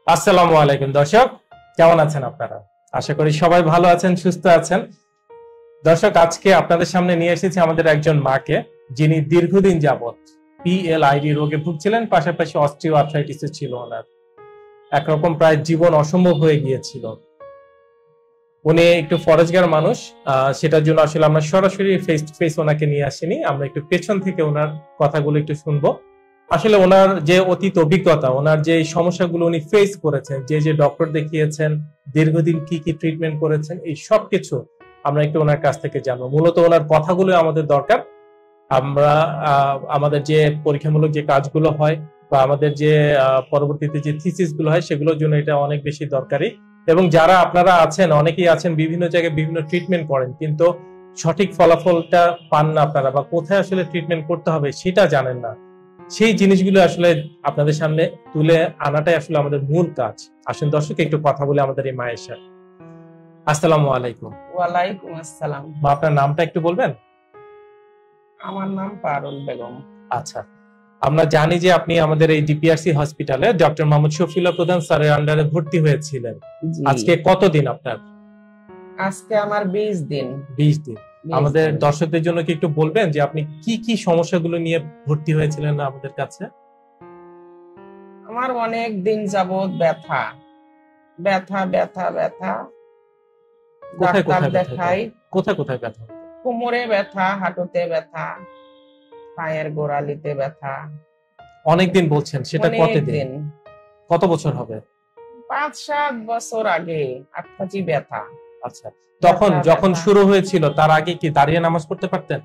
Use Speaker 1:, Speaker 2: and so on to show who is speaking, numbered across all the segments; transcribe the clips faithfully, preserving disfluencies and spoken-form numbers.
Speaker 1: আসসালামু আলাইকুম দর্শক, কেমন আছেন আপনারা? আশা করি সবাই ভালো আছেন, সুস্থ আছেন। দর্শক, আজকে আপনাদের সামনে নিয়ে এসেছি আমাদের একজন মাকে, যিনি দীর্ঘদিন যাবত পিএলআইডি রোগে ভুগছিলেন, পাশাপাশি অস্টিও আর্থ্রাইটিস ছিল ওনার। একরকম প্রায় জীবন অসম্ভব হয়ে গিয়েছিল। উনি একটু ফরেজগার মানুষ, সেটার জন্য আসলে আমরা সরাসরি ফেস টু ফেস ওনাকে নিয়ে আসিনি, আমরা একটু পেছন থেকে ওনার কথাগুলো একটু শুনবো। আসলে ওনার যে অতীত অভিজ্ঞতা, ওনার যে সমস্যাগুলো উনি ফেস করেছেন, যে যে ডক্টর দেখিয়েছেন, দীর্ঘদিন কি কি ট্রিটমেন্ট করেছেন, এই সব কিছু আমরা একটু ওনার কাছ থেকে জানবো। মূলত ওনার কথাগুলো আমাদের দরকার। আমরা আমাদের যে পরীক্ষামূলক যে কাজগুলো হয় বা আমাদের যে পরবর্তীতে যে থিসিস গুলো হয়, সেগুলোর জন্য এটা অনেক বেশি দরকারি। এবং যারা আপনারা আছেন, অনেকেই আছেন বিভিন্ন জায়গায় বিভিন্ন ট্রিটমেন্ট করেন, কিন্তু সঠিক ফলাফলটা পান না আপনারা, বা কোথায় আসলে ট্রিটমেন্ট করতে হবে সেটা জানেন না। সেই জিনিসগুলো আসলে আপনাদের সামনে তুলে আনাটাই আসলে আমাদের মূল কাজ। আসেন দর্শক, একটু কথা বলে আমাদের এই মায়ের সাথে। আসসালামু আলাইকুম।
Speaker 2: ওয়ালাইকুম আসসালাম।
Speaker 1: মা, আপনার নামটা একটু বলবেন?
Speaker 2: আমার নাম পারুল বেগম।
Speaker 1: আচ্ছা, আমরা জানি যে আপনি আমাদের এই ডিপিআরসি হসপিটালে ডক্টর মোহাম্মদ শফিউল্লাহ প্রধান স্যারের আন্ডারে ভর্তি হয়েছিলেন। আজকে কতদিন আপনার?
Speaker 2: আজকে আমার বিশ দিন।
Speaker 1: বিশ দিন। আমাদের দর্শকদের জন্য কি একটু বলবেন যে আপনি কি কি সমস্যাগুলো নিয়ে ভর্তি হয়েছিলেন আমাদের কাছে?
Speaker 2: আমার অনেক দিন যাবত ব্যথা ব্যথা ব্যথা ব্যথা
Speaker 1: কোথায় কোথায়
Speaker 2: দেখাই।
Speaker 1: কোথায় কোথায় ব্যথা?
Speaker 2: কোমরে ব্যথা, হাঁটুতে ব্যথা, পায়ের গোড়ালিতে ব্যথা।
Speaker 1: অনেকদিন বলছেন, সেটা কতদিন, কত বছর হবে?
Speaker 2: পাঁচ সাত বছর আগে আটকাচি ব্যথা।
Speaker 1: আচ্ছা, তখন যখন শুরু হয়েছিল তার আগে কি দাঁড়িয়ে নামাজ পড়তে পারতেন?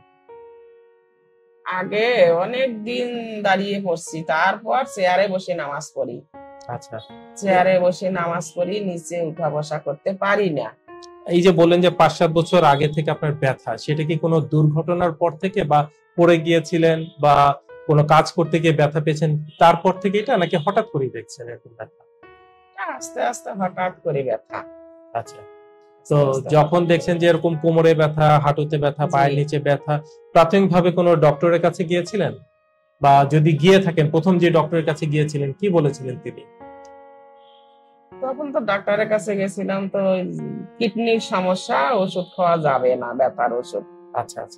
Speaker 2: আগে অনেক দিন দাঁড়িয়ে পড়ছি, তারপর চেয়ারে বসে নামাজ পড়ি।
Speaker 1: আচ্ছা,
Speaker 2: চেয়ারে বসে নামাজ পড়ি, নিচে উঠা বসা করতে পারি না।
Speaker 1: এই যে বললেন যে পাঁচ সাত বছর আগে থেকে আপনার ব্যথা, সেটা কি কোনো দুর্ঘটনার পর থেকে, বা পড়ে গিয়েছিলেন, বা কোনো কাজ করতে গিয়ে ব্যথা পেয়েছেন তারপর থেকে এটা, নাকি হঠাৎ করেই দেখছেন এরকম ব্যথা?
Speaker 2: আস্তে আস্তে হঠাৎ করে ব্যথা।
Speaker 1: আচ্ছা, তো যখন দেখছেন যে এরকম কোমরে ব্যথা, হাঁটুতে ব্যথা, পায়ের নিচে ব্যথা, প্রাথমিকভাবে কোনো ডক্টরের কাছে গিয়েছিলেন? বা যদি গিয়ে থাকেন, প্রথম যে ডক্টরের কাছে গিয়েছিলেন কি বলেছিলেন তিনি?
Speaker 2: তখন তো ডাক্তারের কাছে গেছিলাম, তো কিডনির সমস্যা, ওষুধ খাওয়া যাবে না, ব্যথার ওষুধ।
Speaker 1: আচ্ছা আচ্ছা।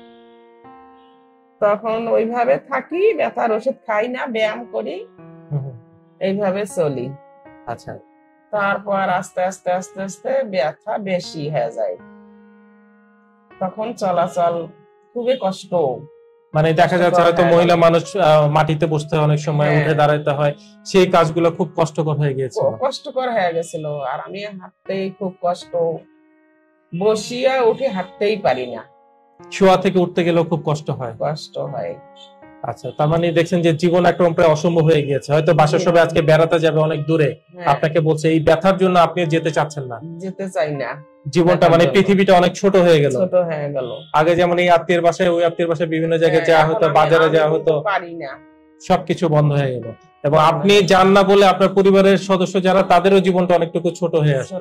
Speaker 2: তখন ওইভাবে থাকি, ব্যথার ওষুধ খাই না, ব্যায়াম করি, এইভাবে চলি।
Speaker 1: আচ্ছা,
Speaker 2: তারপর আস্তে আস্তে আস্তে আস্তে ব্যথা বেশি হয়ে যায়, তখন চলাচল খুবই কষ্ট।
Speaker 1: মানে দেখা যাচ্ছে হয়তো মহিলা মানুষ মাটিতে বসতে হয়, অনেক সময় উঠে দাঁড়াতে হয়, সেই কাজগুলো খুব কষ্টকর হয়ে গিয়েছিল।
Speaker 2: কষ্টকর হয়ে গেছিল, আর আমি হাঁটতেই খুব কষ্ট, বসিয়া উঠে হাঁটতেই পারি না,
Speaker 1: শোয়া থেকে উঠতে গেলেও খুব কষ্ট হয়।
Speaker 2: কষ্ট হয়।
Speaker 1: আচ্ছা, তার মানে দেখছেন যে জীবন একদম প্রায় অসম্ভব হয়ে গিয়েছে। হয়তো বাসার সবাই আজকে বেড়াতে যাবে অনেক দূরে, আপনাকে বলছে এই ব্যথার জন্য আপনি যেতে চাচ্ছেন না,
Speaker 2: যেতে চাই না,
Speaker 1: জীবনটা মানে পৃথিবীটা অনেক ছোট হয়ে গেল,
Speaker 2: ছোট হয়ে গেল।
Speaker 1: আগে যেমন এই আত্মীয়ের বাসায় ওই আত্মীয়ের বাসায় বিভিন্ন জায়গায় যাওয়া হতো, বাজারে যাওয়া হতো,
Speaker 2: পারি না,
Speaker 1: সবকিছু বন্ধ হয়ে গেল। এবং আপনি যান না বলে আপনার পরিবারের সদস্য যারা, তাদেরও জীবনটা অনেকটুকু ছোট হয়ে আসছে।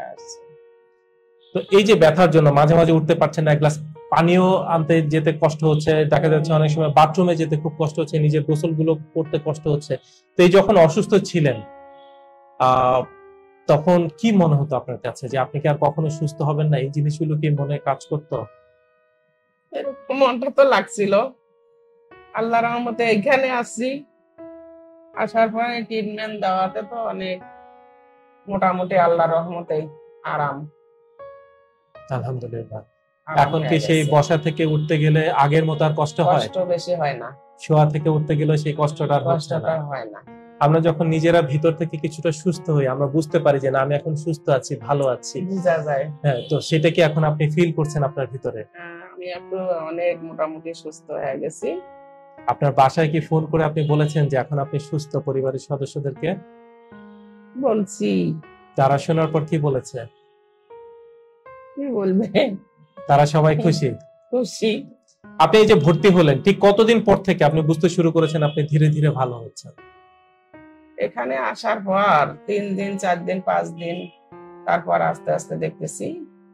Speaker 1: তো এই যে ব্যথার জন্য মাঝে মাঝে উঠতে পারছেন না, এক গ্লাস পানিও আনতে যেতে কষ্ট হচ্ছে, দেখা যাচ্ছে অনেক সময় বাথরুমে যেতে খুব কষ্ট হচ্ছে, নিজের গোসল গুলো করতে কষ্ট হচ্ছে। তো এই যখন অসুস্থ ছিলেন, আহ তখন কি মনে হতো আপনার কাছে, যে আপনি কি আর কখনো সুস্থ হবেন না? এই জিনিসগুলো কি মনে কাজ করতো?
Speaker 2: এরকম মনটা তো লাগছিল। আল্লাহর রহমতে এখানে আসছি, আসার পরে ট্রিটমেন্ট দেওয়াতে তো অনেক মোটামুটি আল্লাহর রহমতে আরাম,
Speaker 1: আলহামদুলিল্লাহ। এখন কি সেই বসা থেকে উঠতে গেলে আগের মতো আর কষ্ট হয়?
Speaker 2: কষ্ট বেশি হয় না।
Speaker 1: শোয়া থেকে উঠতে গেলে সেই কষ্টটা আর হয় না। আমরা যখন নিজেরা ভিতর থেকে কিছুটা সুস্থ হই, আমরা বুঝতে পারি যে না, আমি এখন সুস্থ আছি, ভালো আছি,
Speaker 2: বুঝা যায়।
Speaker 1: হ্যাঁ, তো সেটা কি এখন আপনি ফিল করছেন আপনার ভিতরে?
Speaker 2: আমি একটু অনেক মোটামুটি সুস্থ হয়ে গেছি।
Speaker 1: আপনার বাসায় কি ফোন করে আপনি বলেছেন যে এখন আপনি সুস্থ? পরিবারের সদস্যদেরকে
Speaker 2: বলছি।
Speaker 1: তারা শোনার পর কি বলেছে?
Speaker 2: কি বলবে,
Speaker 1: তারা সবাই খুশি?
Speaker 2: খুশি।
Speaker 1: আপনি এই যে ভর্তি হলেন, ঠিক কতদিন পর থেকে আপনি বুঝতে শুরু করেছেন আপনি ধীরে ধীরে ভালো হচ্ছেন?
Speaker 2: এখানে আসার পর তিন দিন, চার দিন, পাঁচ দিন, তারপর আস্তে আস্তে দেখতেছি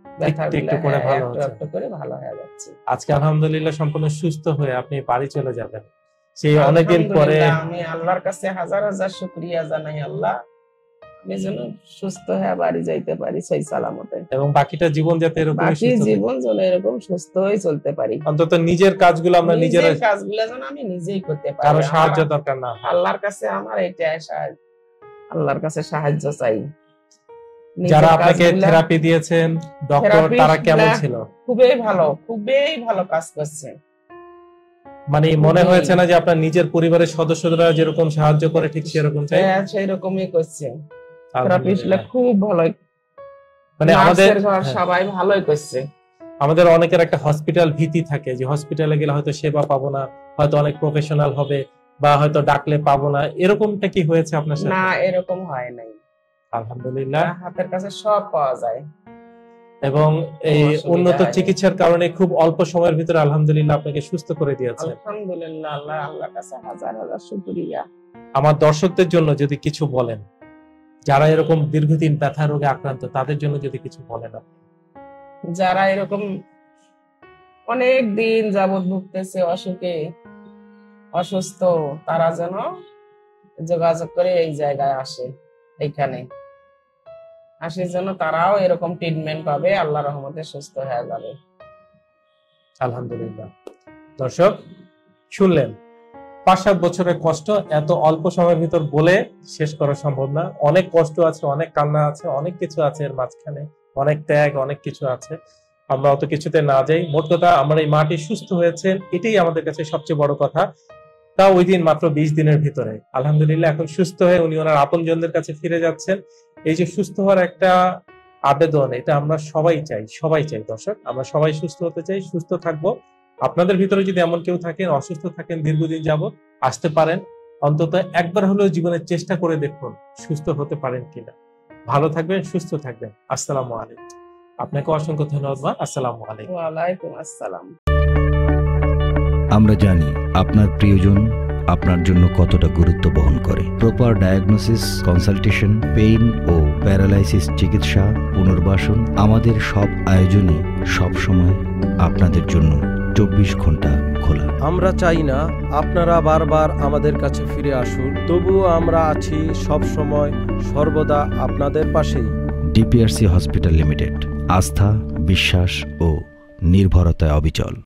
Speaker 1: আজকে আলহামদুলিল্লাহ সম্পূর্ণ সুস্থ হয়ে আপনি বাড়ি চলে যাবেন। সেই অনেকদিন পরে
Speaker 2: আমি আল্লাহর কাছে হাজার হাজার শুকরিয়া জানাই। আল্লাহ আমি যেন সুস্থ হয়ে বাড়ি যাইতে পারি সেই সালামতে,
Speaker 1: এবং বাকিটা জীবন যাতে এরকম
Speaker 2: বাকি জীবন যেন এরকম সুস্থ হয়ে চলতে পারি।
Speaker 1: অন্তত নিজের কাজগুলো আমরা নিজেরা,
Speaker 2: নিজের কাজগুলো যেন আমি নিজেই করতে পারি,
Speaker 1: কারো সাহায্য দরকার না।
Speaker 2: আল্লাহর কাছে আমার এইটাই সাহায্য, আল্লাহর কাছে সাহায্য চাই।
Speaker 1: যারা আপনাকে থেরাপি দিয়েছেন ডক্টর, তারা কেমন ছিল?
Speaker 2: খুবই ভালো, খুবই ভালো কাজ করছে। মানে
Speaker 1: মনে হয়েছে না যে আপনার নিজের পরিবারের সদস্যরা যেরকম সাহায্য করে ঠিক সেরকম চাই?
Speaker 2: হ্যাঁ, সেরকমই করছে। থেরাপিস্টরা খুব ভালো,
Speaker 1: মানে আমাদের
Speaker 2: সবাই ভালোই করছে।
Speaker 1: আমাদের অনেকের একটা হসপিটাল ভীতি থাকে যে হসপিটালে গেলে হয়তো সেবা পাবো না, হয়তো অনেক প্রফেশনাল হবে, বা হয়তো ডাকলে পাবো না। এরকমটা কি হয়েছে আপনার সাথে?
Speaker 2: না, এরকম হয় নাই,
Speaker 1: আলহামদুলিল্লাহ।
Speaker 2: হাতের কাছে সব পাওয়া যায়,
Speaker 1: এবং এই উন্নত চিকিৎসার কারণে খুব অল্প সময়ের ভিতরে আলহামদুলিল্লাহ আপনাকে সুস্থ করে দিয়েছে।
Speaker 2: আলহামদুলিল্লাহ, আল্লাহ আল্লাহর কাছে হাজার হাজার শুকরিয়া।
Speaker 1: আমার দর্শকদের জন্য যদি কিছু বলেন, যারা এরকম দীর্ঘদিন ব্যথা রোগে আক্রান্ত, তাদের জন্য যদি কিছু বলেন আপনি।
Speaker 2: যারা এরকম অনেক দিন যাবৎ ভুগতেছে অসুখে, অসুস্থ, তারা যেন যোগাযোগ করে এই জায়গায় আসে, এইখানে আসে যেন তারাও এরকম ট্রিটমেন্ট পাবে, আল্লাহর রহমতে সুস্থ হয়ে যাবে।
Speaker 1: আলহামদুলিল্লাহ। দর্শক শুনলেন, পাঁচ সাত বছরের কষ্ট এত অল্প সময়ের ভিতর বলে শেষ করা সম্ভব না। অনেক কষ্ট আছে, অনেক কান্না আছে, অনেক কিছু আছে এর মাঝখানে, অনেক ত্যাগ, অনেক কিছু আছে। আমরা অত কিছুতে না যাই। মোট কথা, আমার এই মাটি সুস্থ হয়েছে, এটাই আমাদের কাছে সবচেয়ে বড় কথা। তা ওই দিন মাত্র বিশ দিনের ভিতরে আলহামদুলিল্লাহ এখন সুস্থ হয়ে উনি ওনার আপনজনদের কাছে ফিরে যাচ্ছেন। এই যে সুস্থ হওয়ার একটা আবেদন, এটা আমরা সবাই চাই, সবাই চাই দর্শক, আমরা সবাই সুস্থ হতে চাই, সুস্থ থাকবো। আপনাদের ভিতরে যদি এমন কেউ থাকেন, অসুস্থ থাকেন দীর্ঘদিন যাবত, আসতে পারেন, অন্তত একবার হলেও জীবনের চেষ্টা করে দেখুন সুস্থ হতে পারেন কিনা। ভালো থাকবেন, সুস্থ থাকবেন। আসসালামু আলাইকুম। আপনাকে অসংখ্য ধন্যবাদ। আসসালামু আলাইকুম।
Speaker 2: ওয়ালাইকুম আসসালাম।
Speaker 3: আমরা জানি আপনার প্রিয়জন আপনার জন্য কতটা গুরুত্ব বহন করে। প্রপার ডায়াগনোসিস, কনসালটেশন, পেইন ও প্যারালাইসিস চিকিৎসা, পুনর্বাসন, আমাদের সব আয়োজনই সব সময় আপনাদের জন্য চব্বিশ ঘন্টা খোলা।
Speaker 4: আমরা চাই না আপনারা বারবার আমাদের কাছে ফিরে আসুন, তবুও আমরা আছি সব সময় সর্বদা আপনাদের পাশেই।
Speaker 3: ডিপিআরসি হসপিটাল লিমিটেড, আস্থা, বিশ্বাস ও নির্ভরতায় অবিচল।